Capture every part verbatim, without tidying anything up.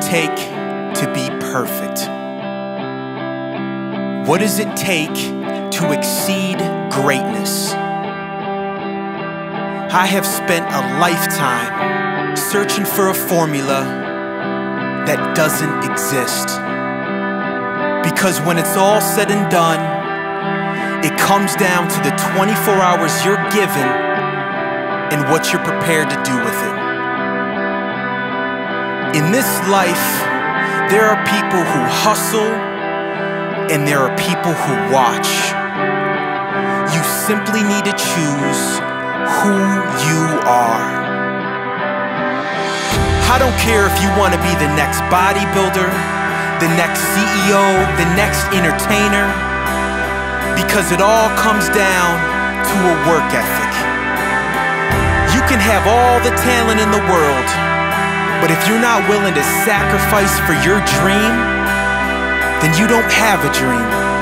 take to be perfect? What does it take to exceed greatness? I have spent a lifetime searching for a formula that doesn't exist. Because when it's all said and done, it comes down to the twenty-four hours you're given and what you're prepared to do with it. In this life, there are people who hustle and there are people who watch. You simply need to choose who you are. I don't care if you want to be the next bodybuilder, the next C E O, the next entertainer, because it all comes down to a work ethic. You can have all the talent in the world, but if you're not willing to sacrifice for your dream, then you don't have a dream.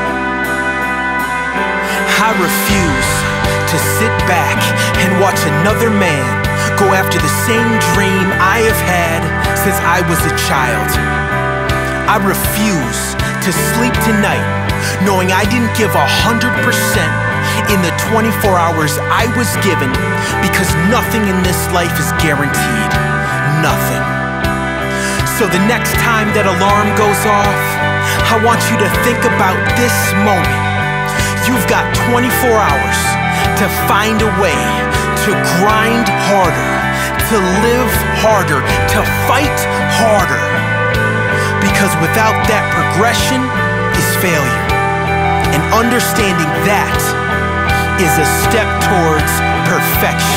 I refuse to sit back and watch another man go after the same dream I have had since I was a child. I refuse to sleep tonight knowing I didn't give a hundred percent in the twenty-four hours I was given, because nothing in this life is guaranteed. Nothing. So the next time that alarm goes off, I want you to think about this moment. You've got twenty-four hours to find a way to grind harder, to live harder, to fight harder. Because without that progression is failure. And understanding that is a step towards perfection.